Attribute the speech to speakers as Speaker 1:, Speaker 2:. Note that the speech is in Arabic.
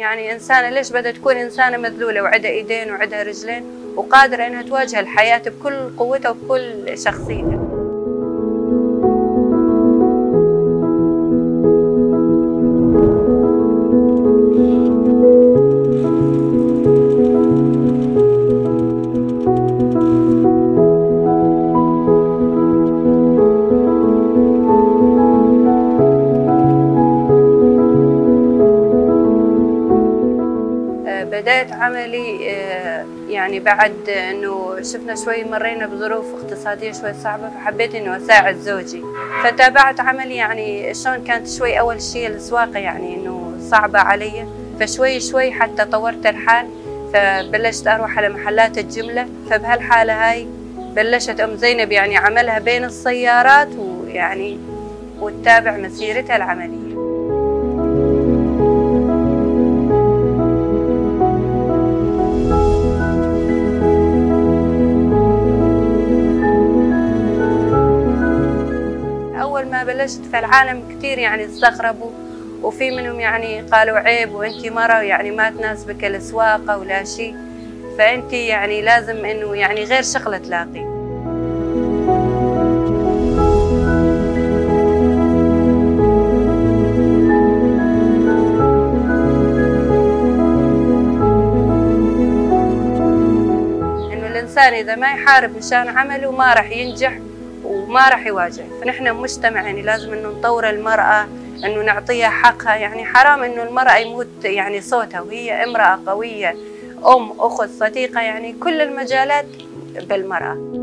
Speaker 1: يعني إنسانة ليش بدها تكون إنسانة مذلولة وعندها إيدين وعندها رجلين وقادرة إنها تواجه الحياة بكل قوتها وبكل شخصيتها. بدأت عملي يعني بعد انه شفنا شوي مرينا بظروف اقتصادية شوي صعبة، فحبيت انه اساعد زوجي، فتابعت عملي. يعني شلون كانت شوي اول شيء السواقة يعني انه صعبة علي، فشوي شوي حتى طورت الحال، فبلشت اروح على محلات الجملة. فبهالحالة هاي بلشت ام زينب يعني عملها بين السيارات ويعني وتتابع مسيرتها العملية. أول ما بلشت في العالم كثير يعني استغربوا، وفي منهم يعني قالوا عيب وأنتِ مرة يعني ما تناسبك السواقة ولا شيء، فأنتِ يعني لازم إنه يعني غير شغلة تلاقي. إنه الإنسان إذا ما يحارب مشان عمله ما راح ينجح وما راح يواجه. فنحن مجتمع يعني لازم انه نطور المرأة، انه نعطيها حقها. يعني حرام انه المرأة يموت يعني صوتها، وهي امرأة قوية، ام، اخت، صديقة، يعني كل المجالات بالمرأة.